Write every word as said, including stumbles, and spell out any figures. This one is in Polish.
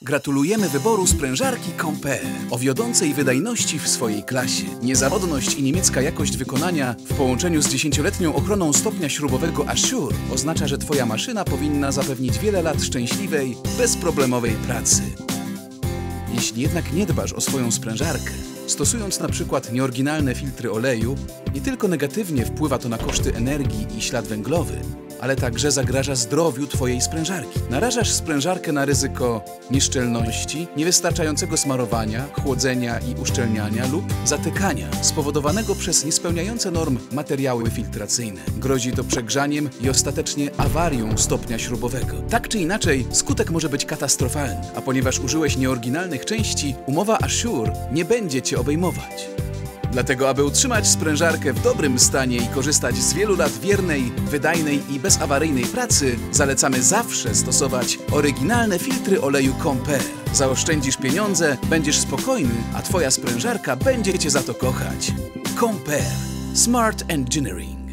Gratulujemy wyboru sprężarki Compare o wiodącej wydajności w swojej klasie. Niezawodność i niemiecka jakość wykonania w połączeniu z dziesięcioletnią ochroną stopnia śrubowego Assure oznacza, że Twoja maszyna powinna zapewnić wiele lat szczęśliwej, bezproblemowej pracy. Jeśli jednak nie dbasz o swoją sprężarkę, stosując na przykład nieoryginalne filtry oleju, nie tylko negatywnie wpływa to na koszty energii i ślad węglowy, ale także zagraża zdrowiu Twojej sprężarki. Narażasz sprężarkę na ryzyko nieszczelności, niewystarczającego smarowania, chłodzenia i uszczelniania lub zatykania spowodowanego przez niespełniające norm materiały filtracyjne. Grozi to przegrzaniem i ostatecznie awarią stopnia śrubowego. Tak czy inaczej, skutek może być katastrofalny, a ponieważ użyłeś nieoryginalnych części, umowa Assure nie będzie Cię obejmować. Dlatego, aby utrzymać sprężarkę w dobrym stanie i korzystać z wielu lat wiernej, wydajnej i bezawaryjnej pracy, zalecamy zawsze stosować oryginalne filtry oleju Compare. Zaoszczędzisz pieniądze, będziesz spokojny, a Twoja sprężarka będzie Cię za to kochać. Compare. Smart Engineering.